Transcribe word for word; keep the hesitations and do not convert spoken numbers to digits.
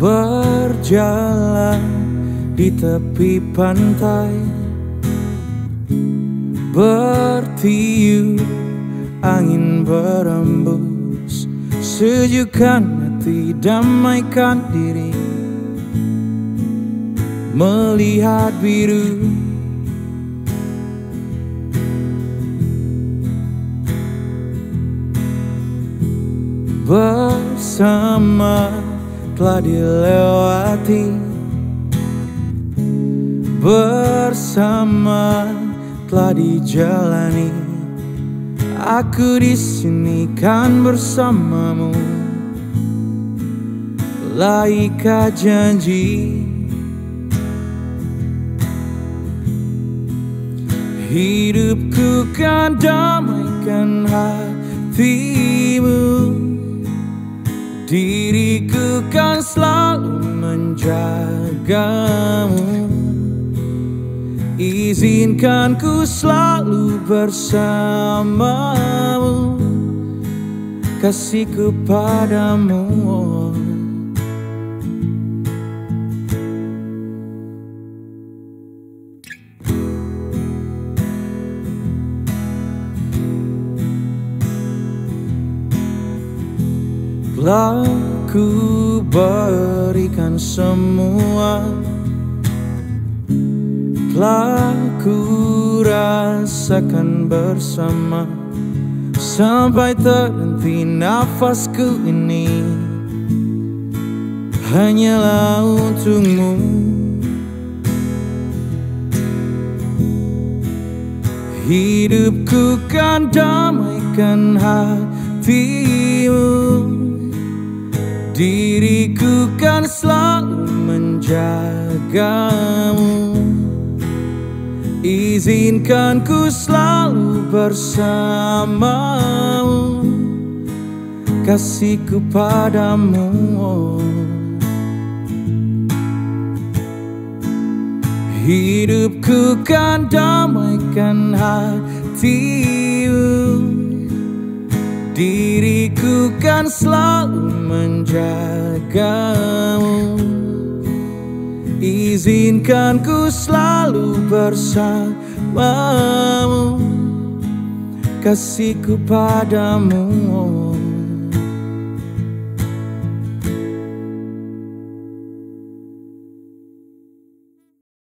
Berjalan di tepi pantai, bertiup angin berembus, sejukkan hati, damaikan diri, melihat biru. Bersama telah dilewati, bersama telah dijalani. Aku di sini kan bersamamu, telah ikat janji. Hidupku kan damaikan hatimu, diriku kan selalu menjagamu. Izinkan ku selalu bersamamu, kasihku padamu. Telah ku berikan semua, telah ku rasakan bersama, sampai terhenti nafasku ini hanyalah untukmu. Hidupku kan damaikan hatimu, diriku kan selalu menjagamu. Izinkan ku selalu bersamamu, kasihku padamu. Hidupku kan damaikan hatimu, diriku kan selalu menjagamu. Izinkan ku selalu bersamamu, kasihku padamu.